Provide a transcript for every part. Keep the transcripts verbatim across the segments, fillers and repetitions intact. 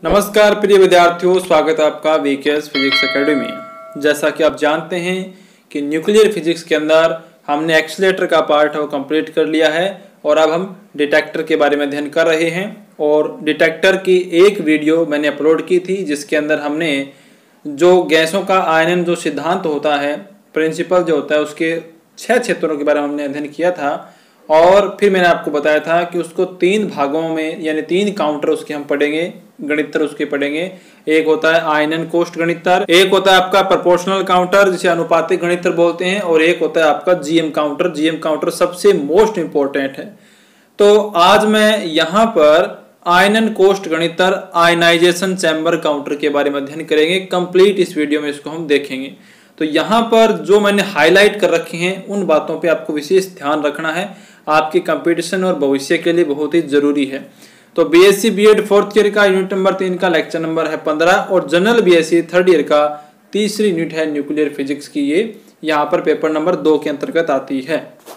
नमस्कार प्रिय विद्यार्थियों, स्वागत है आपका वीकेएस फिजिक्स एकेडमी में। जैसा कि आप जानते हैं कि न्यूक्लियर फिजिक्स के अंदर हमने एक्सीलरेटर का पार्ट है वो कंप्लीट कर लिया है और अब हम डिटेक्टर के बारे में अध्ययन कर रहे हैं। और डिटेक्टर की एक वीडियो मैंने अपलोड की थी जिसके अंदर हमने जो गैसों का आयनन जो सिद्धांत होता है, प्रिंसिपल जो होता है, उसके छह क्षेत्रों के बारे में हमने अध्ययन किया था। और फिर मैंने आपको बताया था कि उसको तीन भागों में यानी तीन काउंटर उसके हम पढ़ेंगे, गणितर उसके पढ़ेंगे। एक होता है आयनन कोष्ट गणितर, एक होता है आपका प्रोपोर्शनल काउंटर जिसे अनुपातिक गणितर बोलते हैं, और एक होता है आपका जीएम काउंटर। जीएम काउंटर सबसे मोस्ट इंपॉर्टेंट है। तो आज मैं यहाँ पर आयनन कोष्ट गणितर आयनाइजेशन चैम्बर काउंटर के बारे में अध्ययन करेंगे। कंप्लीट इस वीडियो में इसको हम देखेंगे। तो यहाँ पर जो मैंने हाईलाइट कर रखे हैं उन बातों पे आपको विशेष ध्यान रखना है, आपके कंपटीशन और भविष्य के लिए बहुत ही जरूरी है। तो बीएससी बीएड फोर्थ ईयर का यूनिट नंबर तीन का लेक्चर नंबर है पंद्रह और जनरल बीएससी थर्ड ईयर का तीसरी यूनिट है न्यूक्लियर फिजिक्स की, ये यहाँ पर पेपर नंबर दो के अंतर्गत आती है।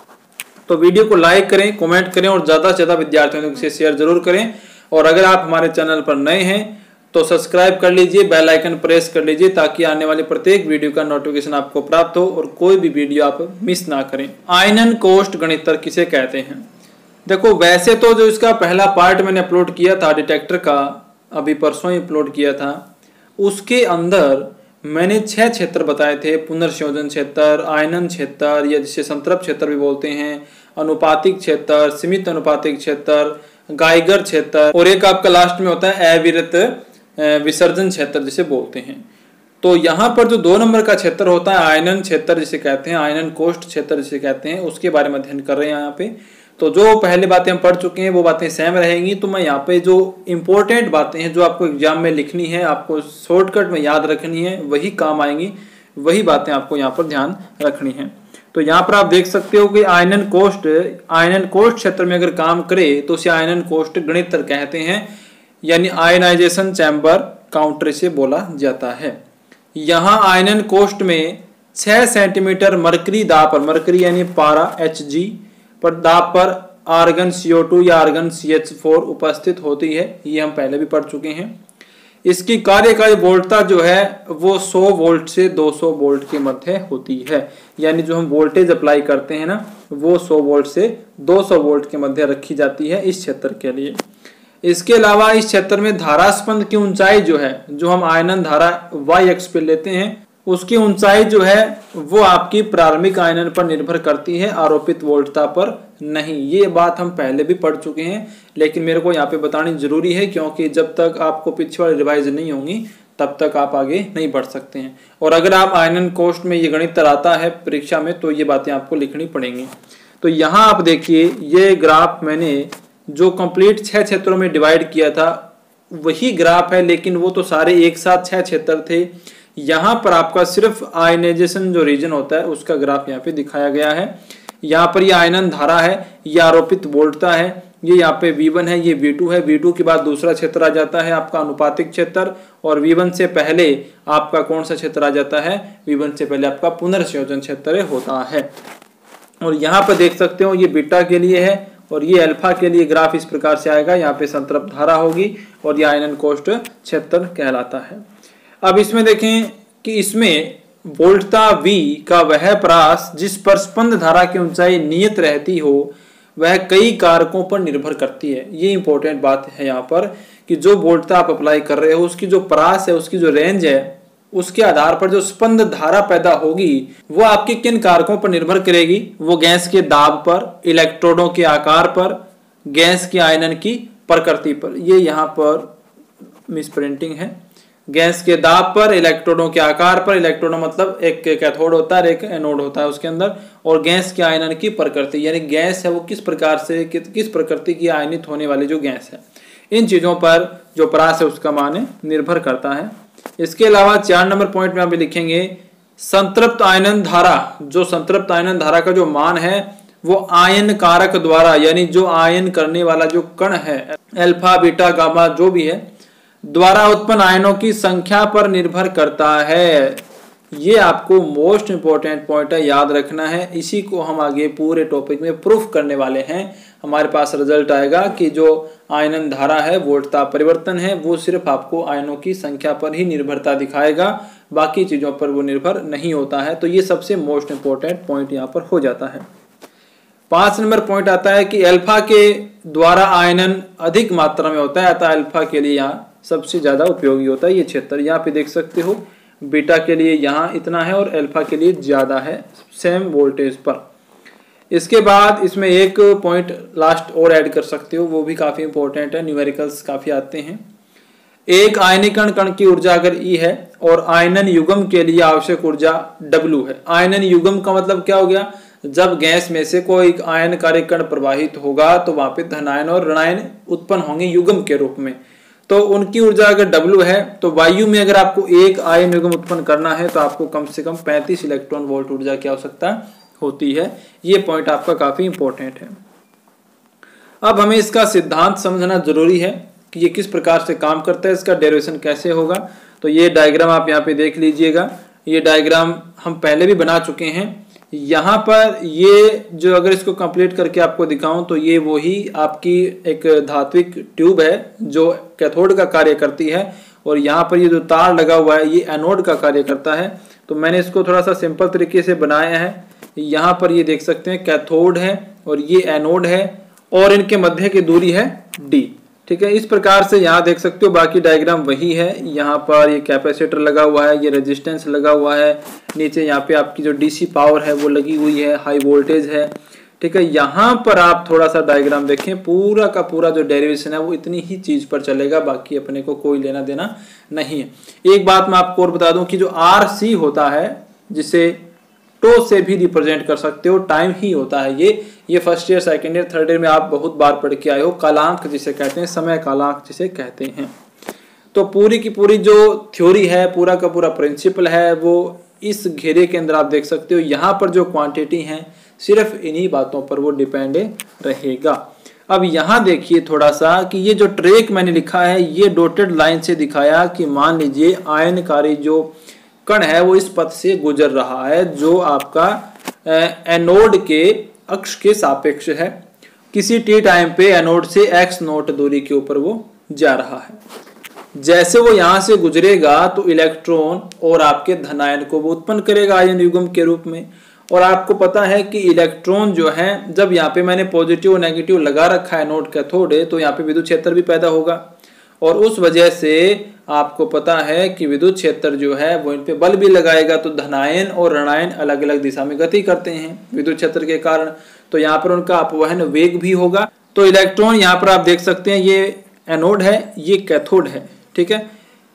तो वीडियो को लाइक करें, कमेंट करें और ज्यादा से ज्यादा विद्यार्थियों से शेयर जरूर करें। और अगर आप हमारे चैनल पर नए हैं तो सब्सक्राइब कर लीजिए, बेल आइकन प्रेस कर लीजिए ताकि आने वाले प्रत्येक वीडियो का नोटिफिकेशन आपको प्राप्त हो और कोई भी वीडियो आप मिस ना करें। आयनन कोष्ट गणितर किसे कहते हैं? देखो, वैसे तो जो इसका पहला पार्ट मैंने अपलोड किया था डिटेक्टर का, अभी परसों ही अपलोड किया था, उसके अंदर मैंने छह क्षेत्र बताए थे। पुनर्संयोजन क्षेत्र, आयनन क्षेत्र या जिसे संतृप्त क्षेत्र भी बोलते हैं, अनुपातिक क्षेत्र, सीमित अनुपातिक क्षेत्र, गाइगर क्षेत्र, और एक आपका लास्ट में होता है अविरत विसर्जन क्षेत्र जिसे बोलते हैं। तो यहाँ पर जो दो नंबर का क्षेत्र होता है आयनन क्षेत्र जिसे कहते हैं, आयनन कोष्ट क्षेत्र जिसे कहते हैं, उसके बारे में अध्ययन कर रहे हैं यहाँ पे। तो जो पहले बातें हम पढ़ चुके हैं वो बातें सेम रहेंगी। तो मैं यहाँ पे जो इम्पोर्टेंट बातें हैं जो आपको एग्जाम में लिखनी है, आपको शॉर्टकट में याद रखनी है, वही काम आएंगी, वही बातें आपको यहाँ पर ध्यान रखनी है। तो यहाँ पर आप देख सकते हो कि आयनन कोष्ट आयनन कोष्ट क्षेत्र में अगर काम करे तो उसे आयनन कोष्ट गणितर कहते हैं, यानी आयनाइजेशन चैम्बर काउंटर से बोला जाता है। यहाँ आयनन कोष्ट में छह सेंटीमीटर मरकरी दाब पर, मरकरी यानी पारा एच जी पर दाब पर आर्गन सी ओ टू या आर्गन सी एच फोर उपस्थित होती है। ये हम पहले भी पढ़ चुके हैं। इसकी कार्यकारी वोल्टता जो है वो सौ वोल्ट से दो सौ वोल्ट के मध्य होती है, यानी जो हम वोल्टेज अप्लाई करते हैं ना वो सौ वोल्ट से दो सौ वोल्ट के मध्य रखी जाती है इस क्षेत्र के लिए। इसके अलावा इस क्षेत्र में धारा स्पंद की ऊंचाई जो है, जो हम आयनन धारा वाई एक्स पे लेते हैं, उसकी ऊंचाई जो है वो आपकी प्रारंभिक आयनन पर निर्भर करती है, आरोपित वोल्टता पर नहीं। ये बात हम पहले भी पढ़ चुके हैं, लेकिन मेरे को यहाँ पे बतानी जरूरी है क्योंकि जब तक आपको पीछे वाली रिवाइज नहीं होंगी तब तक आप आगे नहीं बढ़ सकते हैं। और अगर आप आयनन कोष्ट में ये गणितर आता है परीक्षा में तो ये बातें आपको लिखनी पड़ेंगी। तो यहाँ आप देखिए, ये ग्राफ मैंने जो कंप्लीट छह क्षेत्रों में डिवाइड किया था वही ग्राफ है, लेकिन वो तो सारे एक साथ छह क्षेत्र थे। यहाँ पर आपका सिर्फ आयनाइजेशन जो रीजन होता है उसका ग्राफ यहाँ पे दिखाया गया है। यहाँ पर ये आयनन धारा है, ये आरोपित वोल्टता है, ये यहाँ पे वी वन है, ये वी टू है। वी टू के बाद दूसरा क्षेत्र आ जाता है आपका अनुपातिक क्षेत्र, और वी वन से पहले आपका कौन सा क्षेत्र आ जाता है? वी वन से पहले आपका पुनर्संयोजन क्षेत्र होता है। और यहाँ पर देख सकते हो ये बीटा के लिए है और ये अल्फा के लिए ग्राफ इस प्रकार से आएगा। यहाँ पे संतृप्त धारा होगी और ये आयनन कोष्ट क्षेत्र कहलाता है। अब इसमें देखें कि इसमें वोल्टता V का वह प्रास जिस पर स्पंद धारा की ऊंचाई नियत रहती हो वह कई कारकों पर निर्भर करती है। ये इंपॉर्टेंट बात है यहाँ पर कि जो वोल्टता आप अप्लाई कर रहे हो उसकी जो प्रास है, उसकी जो रेंज है, उसके आधार पर जो स्पंद धारा पैदा होगी वो आपके किन कारकों पर निर्भर करेगी? वो गैस के दाब पर, इलेक्ट्रोडों के आकार पर, गैस के आयनन की प्रकृति पर। ये यहाँ पर मिस प्रिंटिंग है। गैस के दाब पर, इलेक्ट्रोडों के आकार पर, इलेक्ट्रोडों मतलब एक कैथोड होता है, एक एनोड होता है उसके अंदर, और गैस के आयनन की प्रकृति यानी गैस है वो किस प्रकार से कि, किस प्रकृति की आयनित होने वाली जो गैस है, इन चीजों पर जो प्रास है उसका मान निर्भर करता है। इसके अलावा चार नंबर पॉइंट में आप लिखेंगे संतृप्त आयनन धारा। जो संतृप्त आयनन धारा का जो मान है वो आयन कारक द्वारा, यानी जो आयन करने वाला जो कण है, अल्फा बीटा गामा जो भी है, द्वारा उत्पन्न आयनों की संख्या पर निर्भर करता है। ये आपको मोस्ट इंपॉर्टेंट पॉइंट है, याद रखना है। इसी को हम आगे पूरे टॉपिक में प्रूफ करने वाले हैं। हमारे पास रिजल्ट आएगा कि जो आयनन धारा है, वोल्ट ताप परिवर्तन है, वो सिर्फ आपको आयनों की संख्या पर ही निर्भरता दिखाएगा, बाकी चीज़ों पर वो निर्भर नहीं होता है। तो ये सबसे मोस्ट इम्पोर्टेंट पॉइंट यहाँ पर हो जाता है। पाँच नंबर पॉइंट आता है कि अल्फा के द्वारा आयनन अधिक मात्रा में होता है, अतः अल्फा के लिए यहाँ सबसे ज़्यादा उपयोगी होता है ये क्षेत्र। यहाँ पे देख सकते हो बीटा के लिए यहाँ इतना है और अल्फा के लिए ज़्यादा है सेम वोल्टेज पर। इसके बाद इसमें एक पॉइंट लास्ट और ऐड कर सकते हो, वो भी काफ़ी इंपॉर्टेंट है, न्यूमेरिकल्स काफ़ी आते हैं। एक आयनीकरण कण की ऊर्जा अगर ई है और आयनन युग्म के लिए आवश्यक ऊर्जा डब्ल्यू है। आयनन युग्म का मतलब क्या हो गया, जब गैस में से कोई आयनकारी कण प्रवाहित होगा तो वहां पे धनायन और ऋणायन उत्पन्न होंगे युग्म के रूप में। तो उनकी ऊर्जा अगर W है तो वायु में अगर आपको एक आयन युग्म उत्पन्न करना है तो आपको कम से कम पैंतीस इलेक्ट्रॉन वोल्ट ऊर्जा की आवश्यकता होती है। ये पॉइंट आपका काफी इंपॉर्टेंट है। अब हमें इसका सिद्धांत समझना जरूरी है कि ये किस प्रकार से काम करता है, इसका डेरिवेशन कैसे होगा। तो ये डायग्राम आप यहाँ पे देख लीजिएगा, ये डायग्राम हम पहले भी बना चुके हैं। यहाँ पर ये जो अगर इसको कंप्लीट करके आपको दिखाऊं तो ये वही आपकी एक धात्विक ट्यूब है जो कैथोड का कार्य करती है, और यहाँ पर ये जो तार लगा हुआ है ये एनोड का कार्य करता है। तो मैंने इसको थोड़ा सा सिंपल तरीके से बनाया है। यहाँ पर ये देख सकते हैं कैथोड है और ये एनोड है और इनके मध्य की दूरी है डी। ठीक है, इस प्रकार से यहाँ देख सकते हो, बाकी डायग्राम वही है। यहाँ पर ये कैपेसिटर लगा हुआ है, ये रेजिस्टेंस लगा हुआ है, नीचे यहाँ पे आपकी जो डीसी पावर है वो लगी हुई है, हाई वोल्टेज है। ठीक है, यहाँ पर आप थोड़ा सा डायग्राम देखें, पूरा का पूरा जो डेरिवेशन है वो इतनी ही चीज पर चलेगा, बाकी अपने को कोई लेना देना नहीं है। एक बात मैं आपको और बता दूं कि जो आर सी होता है, जिसे टो से भी रिप्रेजेंट कर सकते हो, टाइम ही होता है ये ये first year second year third year में आप बहुत बार पढ़ के आए हो। कालांक जिसे कहते हैं, समय कालांक जिसे कहते हैं। तो पूरी की पूरी जो थ्योरी है, पूरा का पूरा प्रिंसिपल है, वो इस घेरे के अंदर आप देख सकते हो। यहाँ पर जो क्वांटिटी है सिर्फ इन्हीं बातों पर वो डिपेंड रहेगा। अब यहाँ देखिए थोड़ा सा कि ये जो ट्रैक मैंने लिखा है ये डॉटेड लाइन से दिखाया कि मान लीजिए आयनकारी जो कण है वो इस पथ से गुजर रहा है जो आपका एनोड के अक्ष के सापेक्ष है। किसी टी टाइम पे एनोड से एक्स नोट दूरी के ऊपर वो जा रहा है। जैसे वो यहाँ से गुजरेगा तो इलेक्ट्रॉन और आपके धनायन को वो उत्पन्न करेगा आयन युग्म के रूप में। और आपको पता है कि इलेक्ट्रॉन जो है, जब यहाँ पे मैंने पॉजिटिव और नेगेटिव लगा रखा है नोड कैथोड है, तो यहाँ पे विद्युत क्षेत्र भी पैदा होगा और उस वजह से आपको पता है कि विद्युत क्षेत्र जो है वो इन पे बल भी लगाएगा। तो धनायन और ऋणायन अलग अलग दिशा में गति करते हैं विद्युत क्षेत्र के कारण, तो यहाँ पर उनका अपवहन वेग भी होगा। तो इलेक्ट्रॉन यहाँ पर आप देख सकते हैं, ये एनोड है, ये कैथोड है। ठीक है,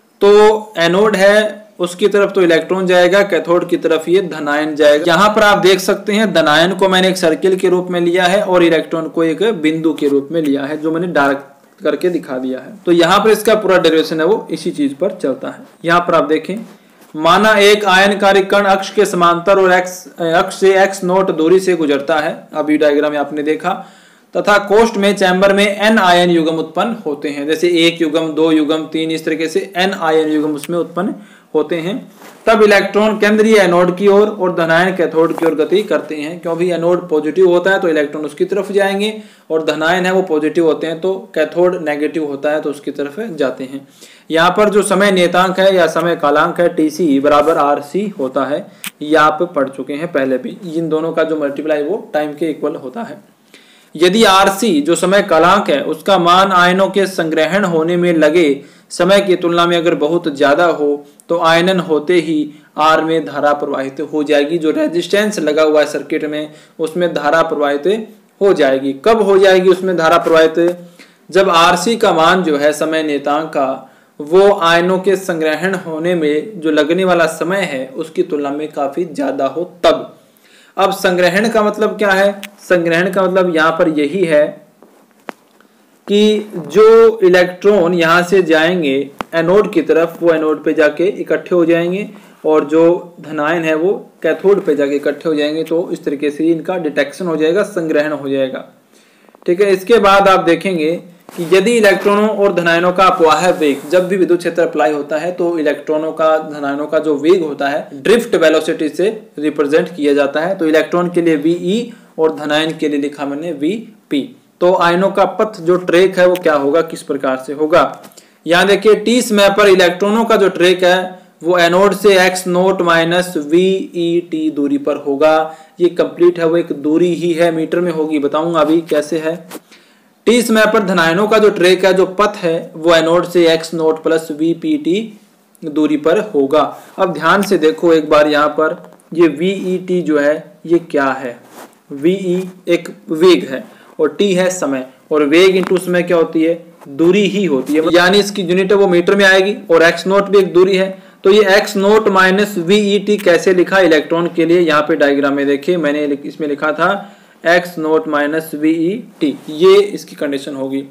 तो एनोड है उसकी तरफ तो इलेक्ट्रॉन जाएगा, कैथोड की तरफ ये धनायन जाएगा। यहाँ पर आप देख सकते हैं धनायन को मैंने एक सर्किल के रूप में लिया है और इलेक्ट्रॉन को एक बिंदु के रूप में लिया है, जो मैंने डार्क करके दिखा दिया है। तो यहाँ पर इसका पूरा डेरिवेशन है वो इसी चीज पर चलता है। यहाँ पर आप देखें, माना एक आयनकारी कण अक्ष के समांतर और एक्स अक्ष से एक्स नोट दूरी से गुजरता है, अभी डायग्राम आपने देखा, तथा कोष्ठ में चैम्बर में एन आयन युग्म उत्पन्न होते हैं। जैसे एक युग्म, दो युग्म, तीन, इस तरीके से एन आयन युग्म उसमें उत्पन्न होते हैं। तब इलेक्ट्रॉन केंद्रीय एनोड की ओर और, और धनायन कैथोड की ओर गति करते हैं। क्योंकि एनोड पॉजिटिव होता है तो इलेक्ट्रॉन उसकी तरफ जाएंगे, और धनायन है वो पॉजिटिव होते हैं तो कैथोड नेगेटिव होता है तो उसकी तरफ जाते हैं। यहाँ पर जो समय नियतांक है या समय कालांक है टी सी बराबर आर सी होता है, ये आप पढ़ चुके हैं पहले भी। इन दोनों का जो मल्टीप्लाई वो टाइम के इक्वल होता है। यदि आर सी जो समय कालांक है उसका मान आयनों के संग्रहण होने में लगे समय की तुलना में अगर बहुत ज्यादा हो तो आयनन होते ही आर में धारा प्रवाहित हो जाएगी। जो रेजिस्टेंस लगा हुआ है सर्किट में उसमें धारा प्रवाहित हो जाएगी। कब हो जाएगी उसमें धारा प्रवाहित? जब आरसी का मान जो है समय नियतांक का वो आयनों के संग्रहण होने में जो लगने वाला समय है उसकी तुलना में काफी ज्यादा हो तब। अब संग्रहण का मतलब क्या है? संग्रहण का मतलब यहाँ पर यही है कि जो इलेक्ट्रॉन यहाँ से जाएंगे एनोड की तरफ वो एनोड पे जाके इकट्ठे हो जाएंगे और जो धनायन है वो कैथोड पे जाके इकट्ठे हो जाएंगे। तो इस तरीके से इनका डिटेक्शन हो जाएगा, संग्रहण हो जाएगा। ठीक है, इसके बाद आप देखेंगे कि यदि इलेक्ट्रॉनों और धनायनों का अपवाह वेग, जब भी विद्युत क्षेत्र अप्लाई होता है तो इलेक्ट्रॉनों का धनायनों का जो वेग होता है ड्रिफ्ट वेलोसिटी से रिप्रेजेंट किया जाता है। तो इलेक्ट्रॉन के लिए वीई और धनायन के लिए लिखा मैंने वी पी। तो आयनों का पथ जो ट्रैक है वो क्या होगा, किस प्रकार से होगा। यहाँ देखिए टी समय पर इलेक्ट्रॉनों का जो ट्रैक है वो एनोड से x nought minus V E T दूरी पर होगा। ये कंप्लीट है, वो एक दूरी ही है, मीटर में होगी, बताऊंगा अभी कैसे है। टी समय पर धनायनों का जो ट्रैक है, जो पथ है, वो एनोड से x nought plus V P T दूरी पर होगा। अब ध्यान से देखो एक बार, यहाँ पर ये वी ई टी जो है ये क्या है, वी ई एक वेग है और टी है समय, और वेग इंटू समय क्या होती है, दूरी ही होती है, यानी इसकी यूनिट है वो मीटर में आएगी, और एक्स नोट भी एक दूरी है। तो ये x nought minus V E T कैसे लिखा इलेक्ट्रॉन के लिए, यहाँ पे डायग्राम में देखिए मैंने इसमें लिखा था x nought minus V E T, ये इसकी कंडीशन होगी।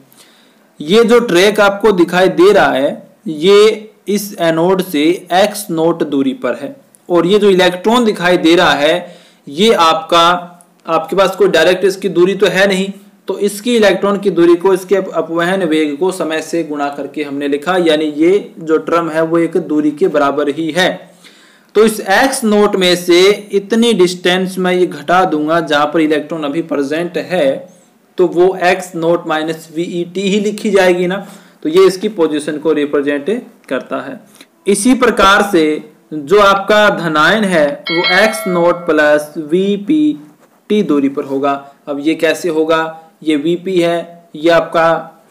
ये जो ट्रैक आपको दिखाई दे रहा है ये इस एनोड से एक्स नोट दूरी पर है, और ये जो इलेक्ट्रॉन दिखाई दे रहा है ये आपका, आपके पास कोई डायरेक्ट इसकी दूरी तो है नहीं, तो इसकी इलेक्ट्रॉन की दूरी को इसके अपवहन वेग को समय से गुणा करके हमने लिखा, यानी ये जो टर्म है वो एक दूरी के बराबर ही है। तो इस x नोट में से इतनी डिस्टेंस में ये घटा दूंगा जहां पर इलेक्ट्रॉन अभी प्रेजेंट है, तो वो x nought minus V E T ही लिखी जाएगी ना, तो ये इसकी पोजीशन को रिप्रेजेंट करता है। इसी प्रकार से जो आपका धनायन है वो x nought plus V P T दूरी पर होगा। अब ये कैसे होगा, ये Vp है, ये आपका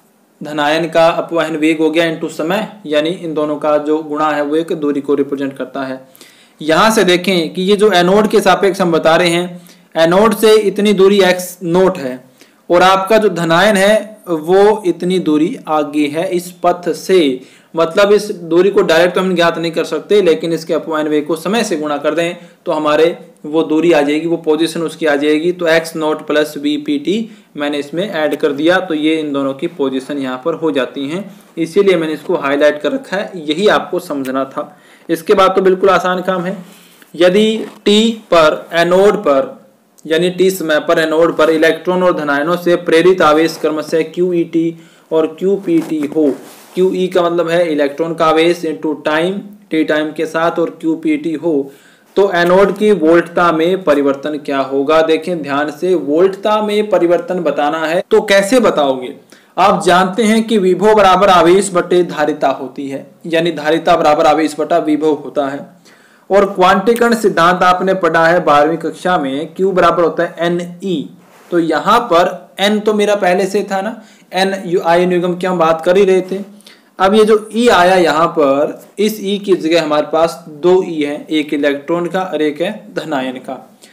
धनायन का अपवहन वेग हो गया इनटू समय, यानी इन दोनों का जो गुणा है वो एक दूरी को रिप्रेजेंट करता है। यहां से देखें कि ये जो एनोड के सापेक्ष हम बता रहे हैं, एनोड से इतनी दूरी एक्स नोट है और आपका जो धनायन है वो इतनी दूरी आगे है इस पथ से, मतलब इस दूरी को डायरेक्ट तो हम ज्ञात नहीं कर सकते, लेकिन इसके अपवहन वेग को समय से गुणा कर दें तो हमारे वो दूरी आ जाएगी, वो पोजीशन उसकी आ जाएगी। तो x nought plus V P T मैंने इसमें ऐड कर दिया, तो ये इन दोनों की पोजीशन यहाँ पर हो जाती हैं, इसीलिए मैंने इसको हाईलाइट कर रखा है, यही आपको समझना था। इसके बाद तो बिल्कुल आसान काम है। यदि टी पर एनोड पर यानी टी समय पर एनोड पर इलेक्ट्रॉन और धनायनों से प्रेरित आवेश क्रमशः क्यू ई टी और क्यू पी टी हो, क्यू ई का मतलब है इलेक्ट्रॉन का आवेश इनटू टाइम, टी टाइम के साथ, और क्यू पी टी हो, तो एनोड की वोल्टता में परिवर्तन क्या होगा। देखें ध्यान से, वोल्टता में परिवर्तन बताना है तो कैसे बताओगे। आप जानते हैं कि विभव बराबर आवेश बटे धारिता होती है, यानी धारिता बराबर आवेश बटा विभव होता है। और क्वांटीकरण सिद्धांत आपने पढ़ा है बारहवीं कक्षा में, Q बराबर होता है एन ई, तो यहाँ पर N तो मेरा पहले से था ना, N आयन युग्म की हम बात कर ही रहे थे। अब ये जो E आया यहाँ पर, इस E की जगह हमारे पास दो E है, एक इलेक्ट्रॉन का और एक है धनायन का।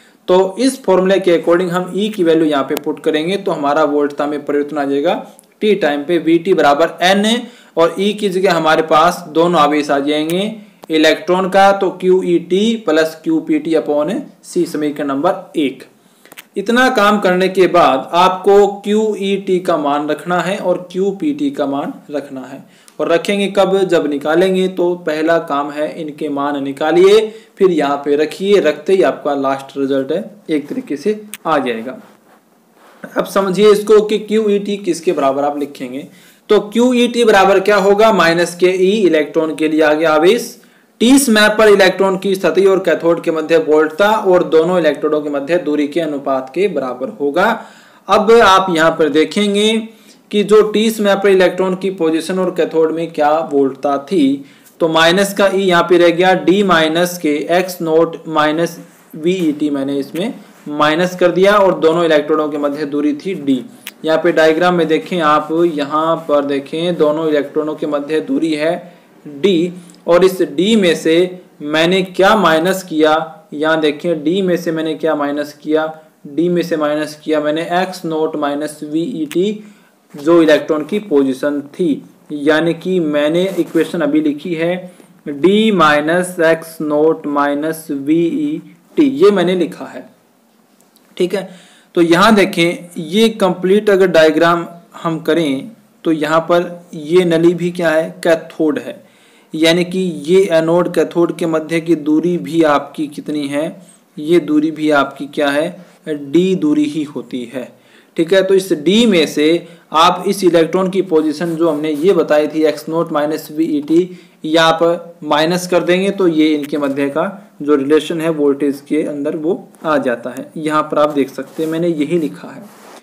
तो इस फॉर्मूले के अकॉर्डिंग हम E की वैल्यू यहाँ पे पुट करेंगे तो हमारा वोल्टता में परिवर्तन आ जाएगा टी टाइम पे, वी टी बराबर एन है, और E की जगह हमारे पास दोनों आवेश आ जाएंगे, इलेक्ट्रॉन का तो Q E T plus Q P T upon C, समीकरण नंबर एक। इतना काम करने के बाद आपको क्यू ई टी का मान रखना है और क्यू पी टी का मान रखना है, और रखेंगे कब, जब निकालेंगे। तो पहला काम है इनके मान निकालिए, फिर यहाँ पे रखिए, रखते ही आपका लास्ट रिजल्ट है एक तरीके से आ जाएगा। अब समझिए इसको कि क्यू ई टी किसके बराबर आप लिखेंगे, तो क्यू ई टी बराबर क्या होगा, माइनस के ई, इलेक्ट्रॉन के लिए आगे आवेश, टी समय पर इलेक्ट्रॉन की स्थिति और कैथोड के मध्य वोल्टता और दोनों इलेक्ट्रोडों के मध्य दूरी के अनुपात के बराबर होगा। अब आप यहाँ पर देखेंगे कि जो टी समय पर इलेक्ट्रॉन की पोजीशन और कैथोड में क्या वोल्टता थी, तो माइनस का ई यहाँ पे रह गया, डी माइनस के x nought minus V E T मैंने इसमें माइनस कर दिया, और दोनों इलेक्ट्रोडों के मध्य दूरी थी डी। यहाँ पे डायग्राम में देखें आप, यहाँ पर देखें दोनों इलेक्ट्रॉनों के मध्य दूरी है डी, और इस D में से मैंने क्या माइनस किया, यहाँ देखें D में से मैंने क्या माइनस किया, D में से माइनस किया मैंने x nought minus V E T, जो इलेक्ट्रॉन की पोजीशन थी, यानी कि मैंने इक्वेशन अभी लिखी है D minus x nought minus V E T, ये मैंने लिखा है, ठीक है। तो यहाँ देखें ये कंप्लीट अगर डायग्राम हम करें तो यहाँ पर ये नली भी क्या है, कैथोड है, यानी कि ये एनोड कैथोड के मध्य की दूरी भी आपकी कितनी है, ये दूरी भी आपकी क्या है, डी दूरी ही होती है, ठीक है। तो इस डी में से आप इस इलेक्ट्रॉन की पोजीशन जो हमने ये बताई थी x nought minus V E T, ये आप माइनस कर देंगे तो ये इनके मध्य का जो रिलेशन है वोल्टेज के अंदर वो आ जाता है। यहाँ पर आप देख सकते हैं मैंने यही लिखा है।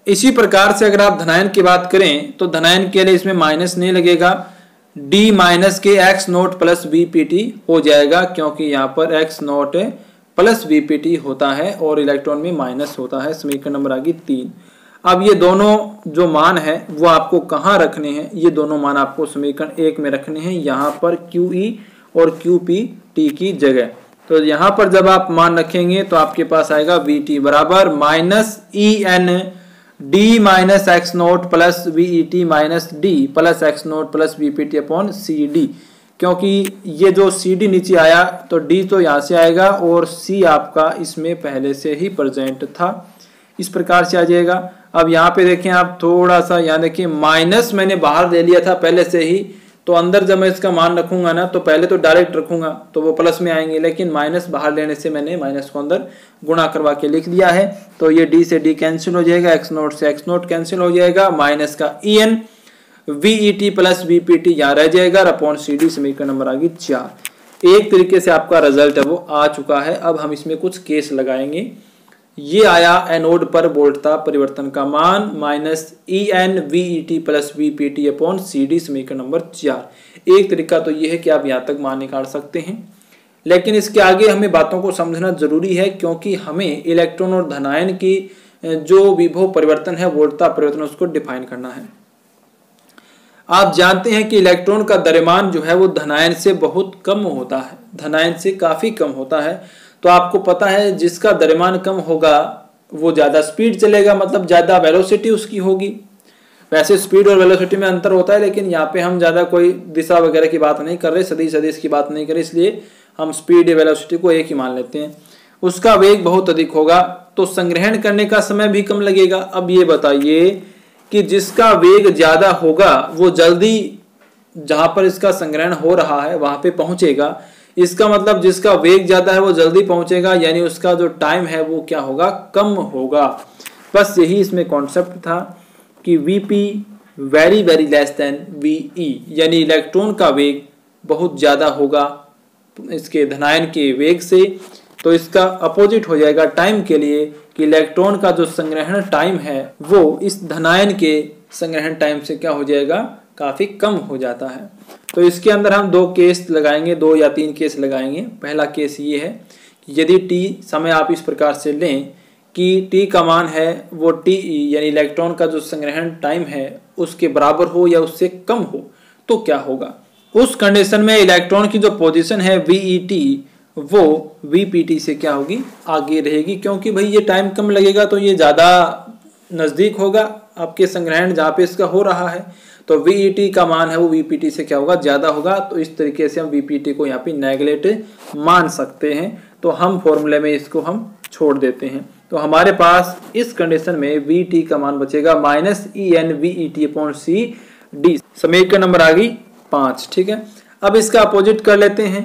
इसी प्रकार से अगर आप धनायन की बात करें तो धनायन के लिए इसमें माइनस नहीं लगेगा, डी माइनस के x nought plus V P T हो जाएगा, क्योंकि यहाँ पर x nought plus V P T होता है और इलेक्ट्रॉन में माइनस होता है। समीकरण नंबर आ गई तीन। अब ये दोनों जो मान है वो आपको कहाँ रखने हैं, ये दोनों मान आपको समीकरण एक में रखने हैं, यहाँ पर क्यू ई और क्यू पी टी की जगह। तो यहाँ पर जब आप मान रखेंगे तो आपके पास आएगा वी टी बराबर minus E N D minus x nought plus V E T minus D plus x nought plus V P T upon C D, क्योंकि ये जो सी डी नीचे आया तो डी तो यहाँ से आएगा और सी आपका इसमें पहले से ही प्रेजेंट था, इस प्रकार से आ जाएगा। अब यहाँ पे देखें आप थोड़ा सा, यहाँ देखिए माइनस मैंने बाहर ले लिया था पहले से ही, तो अंदर जब मैं इसका मान रखूंगा ना तो पहले तो डायरेक्ट रखूंगा तो वो प्लस में आएंगे, लेकिन माइनस बाहर लेने से मैंने माइनस को अंदर गुणा करवा के लिख दिया है। तो ये डी से डी कैंसिल हो जाएगा, एक्स नोट से एक्स नोट कैंसिल हो जाएगा, माइनस का E N V E T plus V P T यहाँ रह जाएगा, अपॉन सी डी समीकरण नंबर आ गई चार। एक तरीके से आपका रिजल्ट है वो आ चुका है। अब हम इसमें कुछ केस लगाएंगे। ये आया एनोड पर वोल्टता परिवर्तन का मान minus E N V E T plus V P T upon C D समीकरण नंबर चार। एक तरीका तो ये है कि आप यहाँ तक मान निकाल सकते हैं, लेकिन इसके आगे हमें बातों को समझना जरूरी है, क्योंकि हमें इलेक्ट्रॉन और धनायन की जो विभव परिवर्तन है वोल्टता परिवर्तन उसको डिफाइन करना है। आप जानते हैं कि इलेक्ट्रॉन का द्रव्यमान जो है वो धनायन से बहुत कम होता है, धनायन से काफी कम होता है। तो आपको पता है जिसका द्रव्यमान कम होगा वो ज्यादा स्पीड चलेगा, मतलब ज्यादा वेलोसिटी उसकी होगी। वैसे स्पीड और वेलोसिटी में अंतर होता है, लेकिन यहाँ पे हम ज्यादा कोई दिशा वगैरह की बात नहीं कर रहे, सदिश सदिश की बात नहीं कर रहे, इसलिए हम स्पीड या वेलोसिटी को एक ही मान लेते हैं। उसका वेग बहुत अधिक होगा तो संग्रहण करने का समय भी कम लगेगा। अब ये बताइए कि जिसका वेग ज्यादा होगा वो जल्दी जहां पर इसका संग्रहण हो रहा है वहां पे पहुंचेगा, इसका मतलब जिसका वेग ज्यादा है वो जल्दी पहुंचेगा, यानी उसका जो टाइम है वो क्या होगा, कम होगा। बस यही इसमें कॉन्सेप्ट था कि VP very very less than VE, यानी इलेक्ट्रॉन का वेग बहुत ज्यादा होगा इसके धनायन के वेग से, तो इसका अपोजिट हो जाएगा टाइम के लिए कि इलेक्ट्रॉन का जो संग्रहण टाइम है वो इस धनायन के संग्रहण टाइम से क्या हो जाएगा, काफी कम हो जाता है। तो इसके अंदर हम दो केस लगाएंगे, दो या तीन केस लगाएंगे। पहला केस ये है कि यदि टी समय आप इस प्रकार से लें कि टी का मान है वो टी यानी इलेक्ट्रॉन का जो संग्रहण टाइम है उसके बराबर हो या उससे कम हो, तो क्या होगा। उस कंडीशन में इलेक्ट्रॉन की जो पोजीशन है वी टी वो वी पी टी से क्या होगी, आगे रहेगी, क्योंकि भाई ये टाइम कम लगेगा तो ये ज्यादा नजदीक होगा आपके संग्रहण जहाँ पे इसका हो रहा है, तो वी ई टी का मान है वो वी पी टी से क्या होगा, ज्यादा होगा। तो इस तरीके से हम वी पी टी को यहाँ पे नेगलेक्ट मान सकते हैं, तो हम फॉर्मूले में इसको हम छोड़ देते हैं। तो हमारे पास इस कंडीशन में वी टी का मान बचेगा minus E N V E T upon C D, समीकरण नंबर आ गई पांच। ठीक है, अब इसका अपोजिट कर लेते हैं।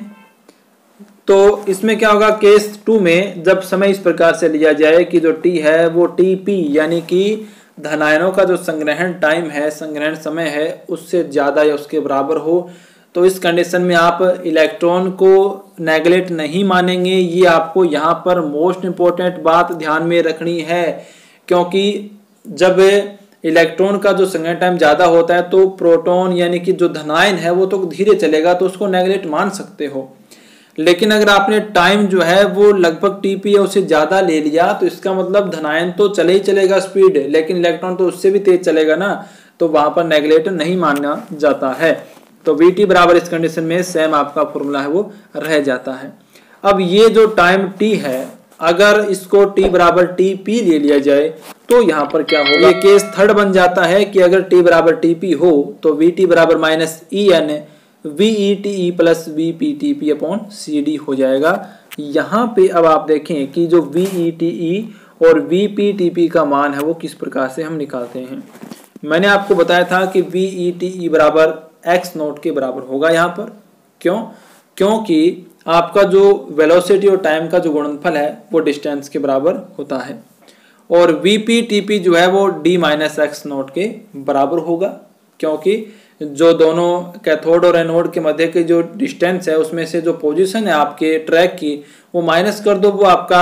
तो इसमें क्या होगा, केस टू में जब समय इस प्रकार से लिया जाए कि जो टी है वो टी पी यानी कि धनायनों का जो संग्रहण टाइम है, संग्रहण समय है, उससे ज्यादा या उसके बराबर हो, तो इस कंडीशन में आप इलेक्ट्रॉन को नेगलेक्ट नहीं मानेंगे। ये आपको यहाँ पर मोस्ट इंपॉर्टेंट बात ध्यान में रखनी है, क्योंकि जब इलेक्ट्रॉन का जो संग्रहण टाइम ज्यादा होता है तो प्रोटॉन यानी कि जो धनायन है वो तो धीरे चलेगा, तो उसको नेगलेक्ट मान सकते हो। लेकिन अगर आपने टाइम जो है वो लगभग टीपी या उससे ज्यादा ले लिया तो इसका मतलब धनायन तो चले ही चलेगा स्पीड, लेकिन इलेक्ट्रॉन तो उससे भी तेज चलेगा ना, तो वहां पर नेगलेक्ट नहीं माना जाता है। तो वी टी बराबर इस कंडीशन में सेम आपका फॉर्मूला है वो रह जाता है। अब ये जो टाइम टी है अगर इसको टी बराबर टी पी ले लिया जाए तो यहाँ पर क्या होगा, ये केस थर्ड बन जाता है कि अगर टी बराबर टी पी हो तो वी टी बराबर minus E N V E T E plus V P T P upon C D हो जाएगा। यहाँ पे अब आप देखें कि जो वी ई टी ई और वी पी टी पी का मान है वो किस प्रकार से हम निकालते हैं। मैंने आपको बताया था कि वी ई टी ई बराबर एक्स नोट के बराबर होगा यहाँ पर। क्यों? क्योंकि आपका जो वेलोसिटी और टाइम का जो गुणनफल है वो डिस्टेंस के बराबर होता है, और वी पी टी पी जो है वो डी माइनस एक्स नोट के बराबर होगा, क्योंकि जो दोनों कैथोड और एनोड के मध्य की जो डिस्टेंस है उसमें से जो पोजीशन है आपके ट्रैक की वो माइनस कर दो, वो आपका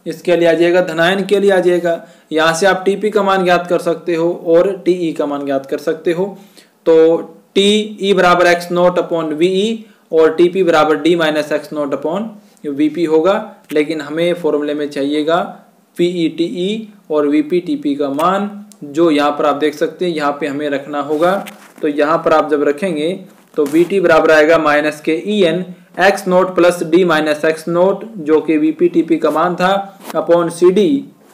इसके लिए आ जाएगा, धनायन के लिए आ जाएगा। यहाँ से आप टीपी का मान ज्ञात कर सकते हो और टीई का मान ज्ञात कर सकते हो। तो टी ई बराबर एक्स नोट अपॉन वीई और टीपी बराबर D minus x nought upon VP होगा, लेकिन हमें फॉर्मूले में चाहिएगा पीई टीई और वीपी टीपी का मान, जो यहाँ पर आप देख सकते हैं यहाँ पे हमें रखना होगा। तो यहाँ पर आप जब रखेंगे तो वी टी बराबर आएगा माइनस के E N x nought plus D minus x nought, जो कि वीपी टीपी का मान था, अपॉन सी डी,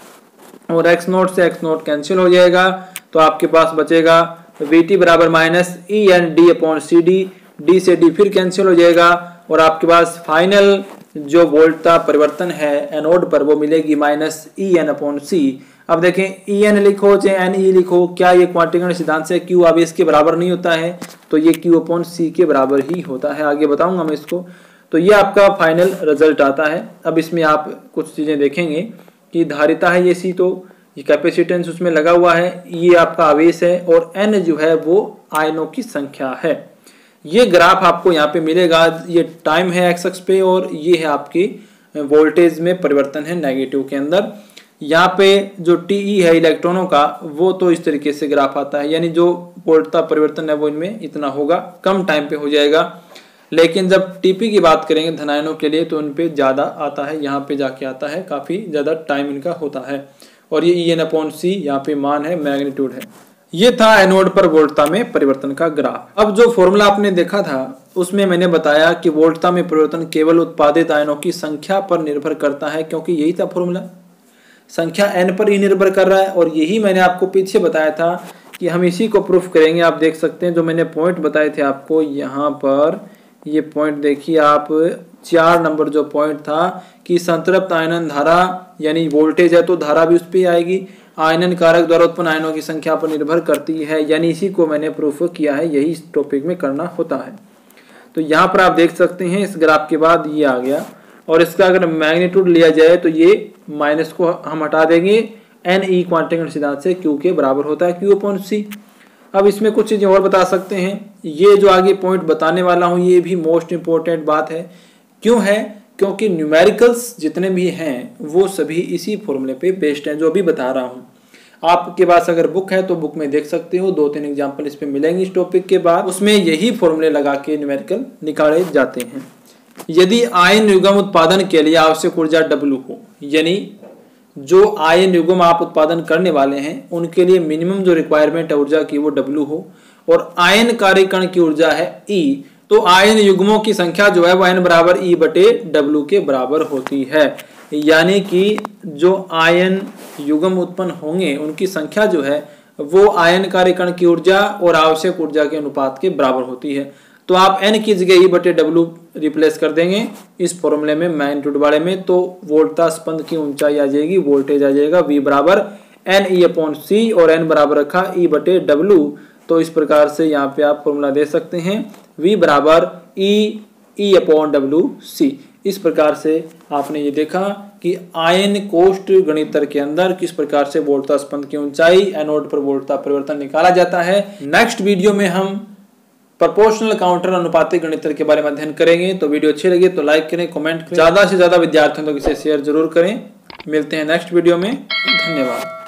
और एक्स नोट से एक्स नोट कैंसिल हो जाएगा। तो आपके पास बचेगा वी टी बराबर minus E N D upon C D, D से डी फिर कैंसिल हो जाएगा और आपके पास फाइनल जो वोल्टता परिवर्तन है एनोड पर वो मिलेगी minus E N upon C. अब देखें ई एन लिखो चाहे एन ई लिखो, क्या ये क्वांटिकरण सिद्धांत से क्यू आवेश के बराबर नहीं होता है? तो ये क्यू अपॉन सी के बराबर ही होता है, आगे बताऊंगा मैं इसको। तो ये आपका फाइनल रिजल्ट आता है। अब इसमें आप कुछ चीजें देखेंगे कि धारिता है ये सी, तो ये कैपेसिटेंस उसमें लगा हुआ है, ये आपका आवेश है और एन जो है वो आयनों की संख्या है। ये ग्राफ आपको यहाँ पे मिलेगा, ये टाइम है एक्स अक्ष पे और ये है आपकी वोल्टेज में परिवर्तन है नेगेटिव के अंदर। यहाँ पे जो टीई है इलेक्ट्रॉनों का वो तो इस तरीके से ग्राफ आता है, यानी जो वोल्टता परिवर्तन है वो इनमें इतना होगा, कम टाइम पे हो जाएगा। लेकिन जब टीपी की बात करेंगे धनायनों के लिए तो उन पे ज़्यादा आता है, यहाँ पे जाके आता है, काफ़ी ज़्यादा टाइम इनका होता है। और ये ई एन अपॉन सी यहाँ पे मान है, मैग्नीट्यूड है। ये था एनोड पर वोल्टता में परिवर्तन का ग्राफ। अब जो फॉर्मूला आपने देखा था उसमें मैंने बताया कि वोल्टता में परिवर्तन केवल उत्पादित आयनों की संख्या पर निर्भर करता है, क्योंकि यही था फॉर्मूला, संख्या एन पर ही निर्भर कर रहा है। और यही मैंने आपको पीछे बताया था कि हम इसी को प्रूफ करेंगे। आप देख सकते हैं जो मैंने पॉइंट बताए थे आपको, यहाँ पर ये पॉइंट देखिए आप, चार नंबर जो पॉइंट था कि संतृप्त आयनन धारा यानी वोल्टेज है तो धारा भी उस पर आएगी, आयनन कारक द्वारा उत्पन्न आयनों की संख्या पर निर्भर करती है, यानी इसी को मैंने प्रूफ किया है, यही इस टॉपिक में करना होता है। तो यहाँ पर आप देख सकते हैं इस ग्राफ के बाद ये आ गया, और इसका अगर मैग्नीट्यूड लिया जाए तो ये माइनस को हम हटा देंगे, एन ई क्वांटिकरण सिद्धांत से क्यू के बराबर होता है, क्यू अपॉन सी। अब इसमें कुछ चीजें और बता सकते हैं, ये जो आगे पॉइंट बताने वाला हूँ ये भी मोस्ट इंपॉर्टेंट बात है। क्यों है? क्योंकि न्यूमेरिकल्स जितने भी हैं वो सभी इसी फॉर्मूले पे बेस्ड हैं जो अभी बता रहा हूँ। आपके पास अगर बुक है तो बुक में देख सकते हो, दो तीन एग्जाम्पल इस पे मिलेंगे इस टॉपिक के बाद, उसमें यही फॉर्मूले लगा के न्यूमेरिकल निकाले जाते हैं। यदि आयन युग्म उत्पादन के लिए आवश्यक ऊर्जा W हो, यानी जो आयन युग्म आप उत्पादन करने वाले हैं उनके लिए मिनिमम जो रिक्वायरमेंट है ऊर्जा की वो W हो, और आयन कार्य कण की ऊर्जा है E, तो आयन युग्मों की संख्या जो है वो N बराबर E बटे W के बराबर होती है। यानी कि जो आयन युग्म उत्पन्न होंगे उनकी संख्या जो है वो आयन कार्य कण की ऊर्जा और आवश्यक ऊर्जा के अनुपात के बराबर होती है। तो आप n की जगह E बटे W रिप्लेस कर देंगे इस फॉर्मूले में मैग्नीट्यूड वाले में, तो वोल्टता स्पंद की ऊंचाई आ जाएगी, वोल्टेज आ जाएगा V बराबर एन ई अपॉन सी, और n बराबर रखा E बटे W। तो इस प्रकार से यहाँ पे आप फॉर्मूला दे सकते हैं V बराबर E E upon W C। इस प्रकार से आपने ये देखा कि आयन कोष्ठ गणितर के अंदर किस प्रकार से वोल्टता स्पंद की ऊंचाई, एनोड पर वोल्टता परिवर्तन निकाला जाता है। नेक्स्ट वीडियो में हम प्रोपोर्शनल काउंटर अनुपातिक गणितर के बारे में अध्ययन करेंगे। तो वीडियो अच्छी लगी तो लाइक करें, कमेंट करें, ज्यादा से ज्यादा विद्यार्थियों तक इसे शेयर जरूर करें। मिलते हैं नेक्स्ट वीडियो में, धन्यवाद।